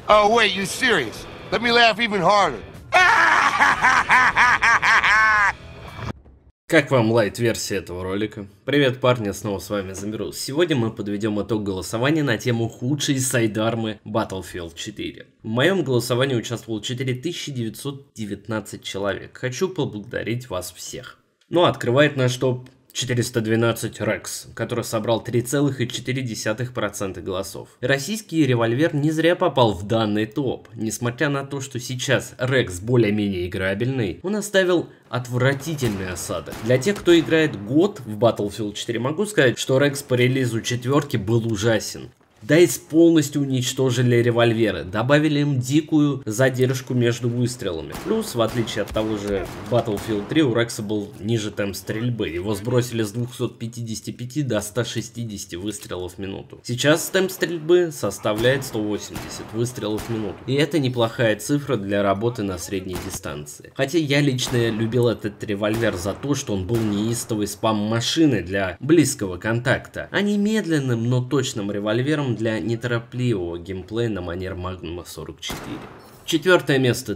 Oh, wait, you serious? Let me laugh even harder. Как вам лайт-версия этого ролика? Привет, парни, снова с вами Замирус. Сегодня мы подведем итог голосования на тему худшей сайдармы Battlefield 4. В моем голосовании участвовало 4919 человек. Хочу поблагодарить вас всех. Ну, открывает наш топ 412 Rex, который собрал 3,4% голосов. Российский револьвер не зря попал в данный топ. Несмотря на то, что сейчас Rex более-менее играбельный, он оставил отвратительный осадок. Для тех, кто играет год в Battlefield 4, могу сказать, что Rex по релизу 4 был ужасен. DICE полностью уничтожили револьверы, добавили им дикую задержку между выстрелами. Плюс, в отличие от того же Battlefield 3, у Рекса был ниже темп стрельбы. Его сбросили с 255 до 160 выстрелов в минуту. Сейчас темп стрельбы составляет 180 выстрелов в минуту. И это неплохая цифра для работы на средней дистанции. Хотя я лично любил этот револьвер за то, что он был неистовой спам-машиной для близкого контакта, а не медленным, но точным револьвером для неторопливого геймплея на манер Magnum 44. Четвертое место,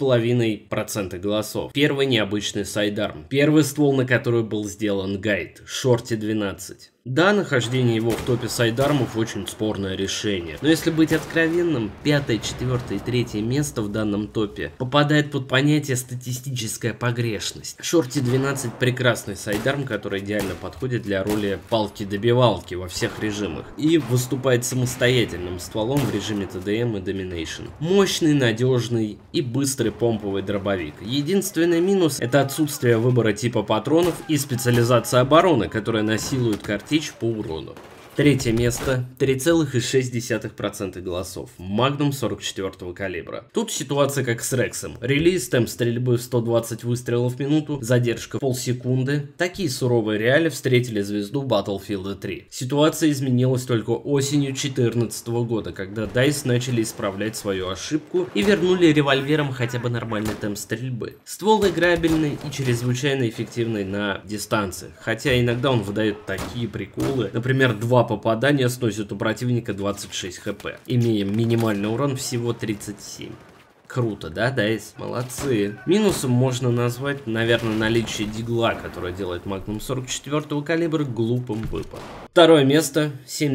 3,5% голосов. Первый необычный сайдарм. Первый ствол, на который был сделан гайд, Shorty 12. Да, нахождение его в топе сайдармов очень спорное решение. Но если быть откровенным, 5, 4 и 3 место в данном топе попадает под понятие статистическая погрешность. Shorty 12 прекрасный сайдарм, который идеально подходит для роли палки-добивалки во всех режимах. И выступает самостоятельным стволом в режиме TDM и Domination. Мощный, надежный и быстрый помповый дробовик. Единственный минус — это отсутствие выбора типа патронов и специализация обороны, которая насилует картечь по урону. Третье место, 3,6% голосов. Magnum 44 калибра. Тут ситуация как с Рексом. Релиз, темп стрельбы в 120 выстрелов в минуту, задержка полсекунды. Такие суровые реалии встретили звезду Battlefield 3. Ситуация изменилась только осенью 2014 года, когда DICE начали исправлять свою ошибку и вернули револьверам хотя бы нормальный темп стрельбы. Ствол играбельный и чрезвычайно эффективный на дистанциях, хотя иногда он выдает такие приколы, например, 2 попадания сносят у противника 26 хп, имея минимальный урон всего 37. Круто, да, DICE? Молодцы. Минусом можно назвать, наверное, наличие дигла, которое делает Magnum 44 калибра глупым выпадом. Второе место,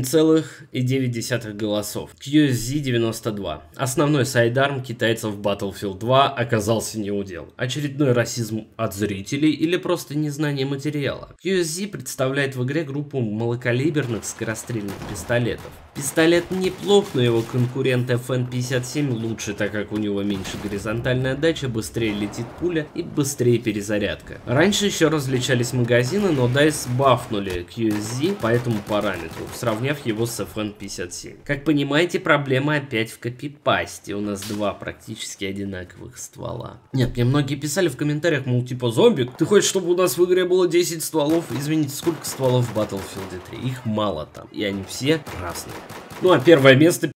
7,9% голосов. QSZ 92. Основной сайдарм китайцев в Battlefield 2 оказался неудел. Очередной расизм от зрителей или просто незнание материала. QSZ представляет в игре группу малокалиберных скорострельных пистолетов. Пистолет неплох, но его конкурент FN57 лучше, так как у него меньше горизонтальная отдача, быстрее летит пуля и быстрее перезарядка. Раньше еще различались магазины, но DICE бафнули QSZ по этому параметру, сравняв его с FN57. Как понимаете, проблема опять в копипасте. У нас два практически одинаковых ствола. Нет, мне многие писали в комментариях, мол, типа, зомбик, ты хочешь, чтобы у нас в игре было 10 стволов? Извините, сколько стволов в Battlefield 3? Их мало там, и они все разные. Ну а первое место,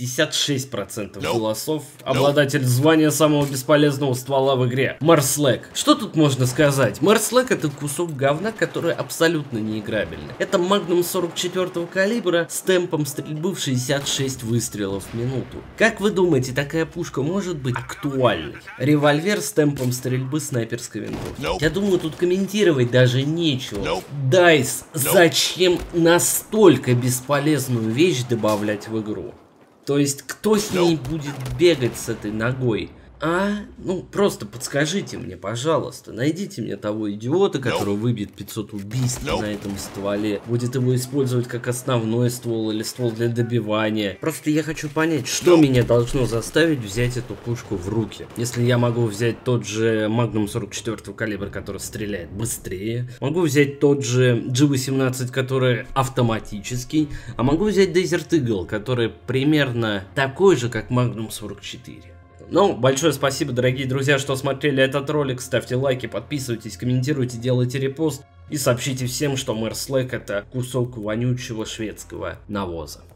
56% голосов, обладатель звания самого бесполезного ствола в игре, Марслэк. Что тут можно сказать? Марслэк — это кусок говна, который абсолютно не играбельный. Это Magnum 44 калибра с темпом стрельбы в 66 выстрелов в минуту. Как вы думаете, такая пушка может быть актуальной? Револьвер с темпом стрельбы снайперской винтовки. Я думаю, тут комментировать даже нечего. DICE, зачем настолько бесполезную вещь добавлять в игру? То есть, кто с ней будет бегать с этой ногой? Ну, просто подскажите мне, пожалуйста. Найдите мне того идиота, который выбьет 500 убийств на этом стволе. Будет его использовать как основной ствол или ствол для добивания. Просто я хочу понять, что меня должно заставить взять эту пушку в руки. Если я могу взять тот же Magnum 44 калибра, который стреляет быстрее. Могу взять тот же G18, который автоматический. А могу взять Desert Eagle, который примерно такой же, как Magnum 44. Ну, большое спасибо, дорогие друзья, что смотрели этот ролик. Ставьте лайки, подписывайтесь, комментируйте, делайте репост. И сообщите всем, что Марслэк — это кусок вонючего шведского навоза.